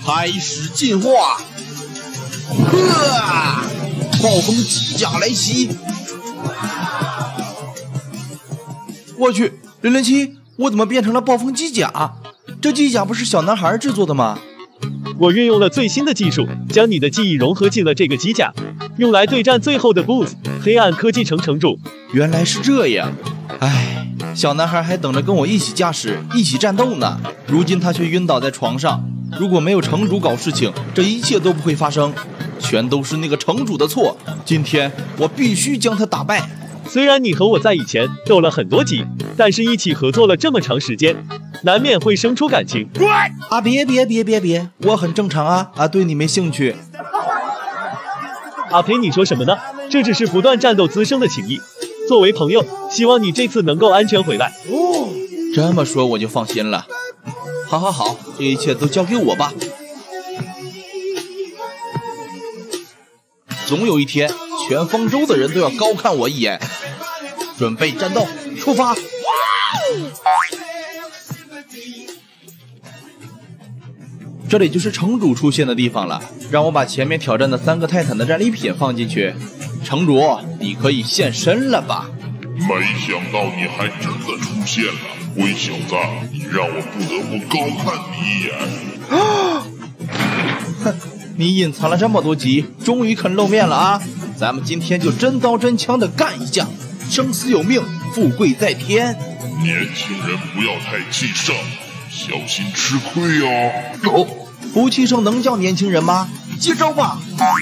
开始进化！暴风机甲来袭！我去，007，我怎么变成了暴风机甲？这机甲不是小男孩制作的吗？ 我运用了最新的技术，将你的记忆融合进了这个机甲，用来对战最后的 BOSS 黑暗科技城城主。 原来是这样，唉，小男孩还等着跟我一起驾驶、一起战斗呢，如今他却晕倒在床上。如果没有城主搞事情，这一切都不会发生，全都是那个城主的错。今天我必须将他打败。 虽然你和我在以前斗了很多集，但是一起合作了这么长时间，难免会生出感情。 啊，别，我很正常啊，对你没兴趣。 阿培，你说什么呢？这只是不断战斗滋生的情谊。作为朋友，希望你这次能够安全回来。 这么说我就放心了。好，这一切都交给我吧。总有一天，全方舟的人都要高看我一眼。准备战斗，出发！这里就是城主出现的地方了，让我把前面挑战的3个泰坦的战利品放进去。城主，你可以现身了吧？ 没想到你还真的出现了，灰小子，你让我不得不高看你一眼。 哼，你隐藏了这么多集，终于肯露面了啊！咱们今天就真刀真枪的干一架，生死有命，富贵在天。 年轻人不要太气盛，小心吃亏哦。 不气盛能叫年轻人吗？接招吧！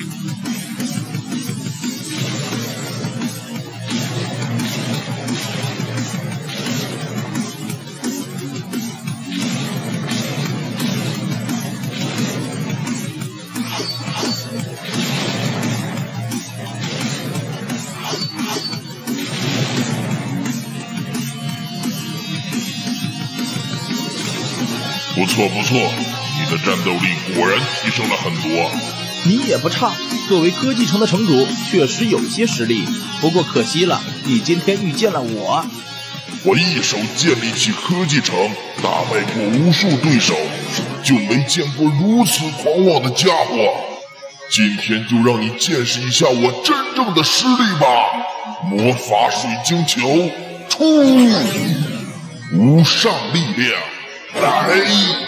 不错，你的战斗力果然提升了很多。 你也不差，作为科技城的城主，确实有些实力。不过可惜了，你今天遇见了我。 我一手建立起科技城，打败过无数对手，就没见过如此狂妄的家伙。今天就让你见识一下我真正的实力吧！魔法水晶球出，无上力量来！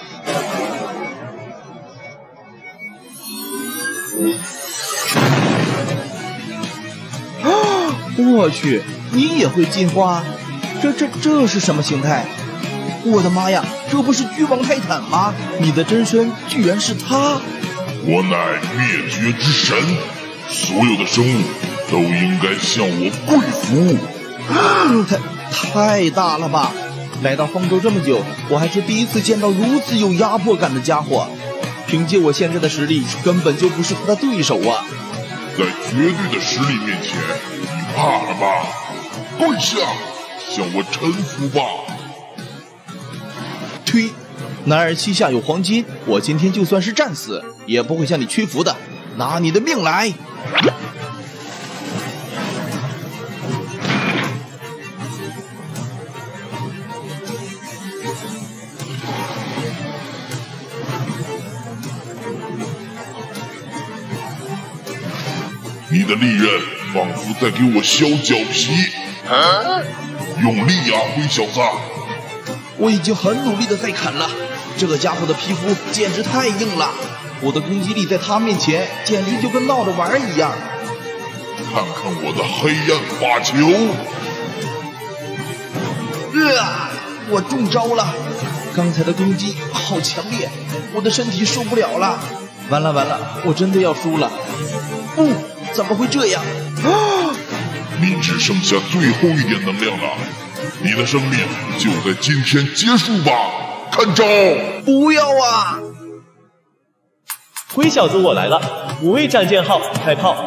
我去，你也会进化？这是什么形态？我的妈呀，这不是巨王泰坦吗？你的真身居然是他！ 我乃灭绝之神，所有的生物都应该向我跪服。 太大了吧！来到方舟这么久，我还是第一次见到如此有压迫感的家伙。凭借我现在的实力，根本就不是他的对手啊！ 在绝对的实力面前，你怕了吧？跪下，向我臣服吧！ 推，男儿膝下有黄金，我今天就算是战死，也不会向你屈服的。拿你的命来！ 你的利刃仿佛在给我削脚皮，用力呀，灰小子！ 我已经很努力的在砍了，这个家伙的皮肤简直太硬了，我的攻击力在他面前简直就跟闹着玩一样。 看看我的黑暗法球！ 我中招了，刚才的攻击好强烈，我的身体受不了了。完了，我真的要输了。不，怎么会这样？ 你只剩下最后一点能量了，你的生命就在今天结束吧！看招！ 不要啊！ 灰小子，我来了！5位战舰号开炮！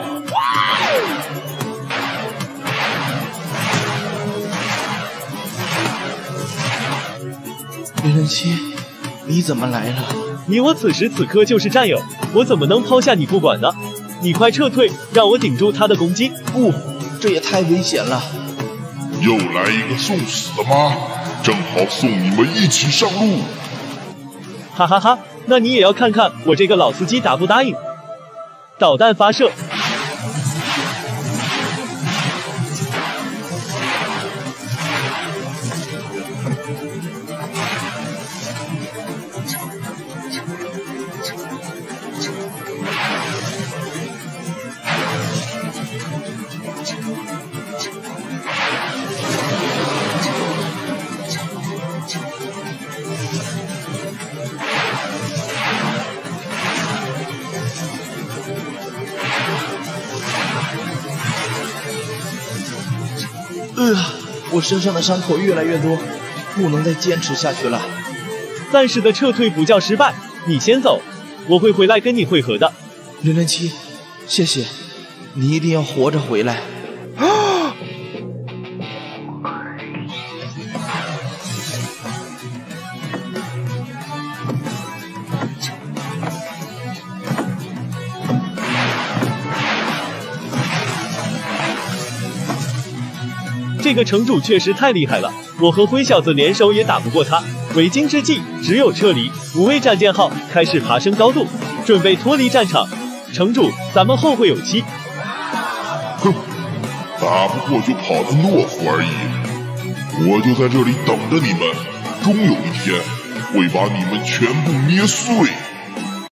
007，你怎么来了？ 你我此时此刻就是战友，我怎么能抛下你不管呢？你快撤退，让我顶住他的攻击！ 不，这也太危险了。 又来一个送死的吗？正好送你们一起上路。 哈哈哈， 那你也要看看我这个老司机答不答应。导弹发射。 我身上的伤口越来越多，不能再坚持下去了。 暂时的撤退不叫失败，你先走，我会回来跟你会合的。 007，谢谢，你一定要活着回来。 这个城主确实太厉害了，我和灰小子联手也打不过他。为今之计，只有撤离。5位战舰号开始爬升高度，准备脱离战场。城主，咱们后会有期。 哼，打不过就跑的懦夫而已。我就在这里等着你们，终有一天会把你们全部捏碎。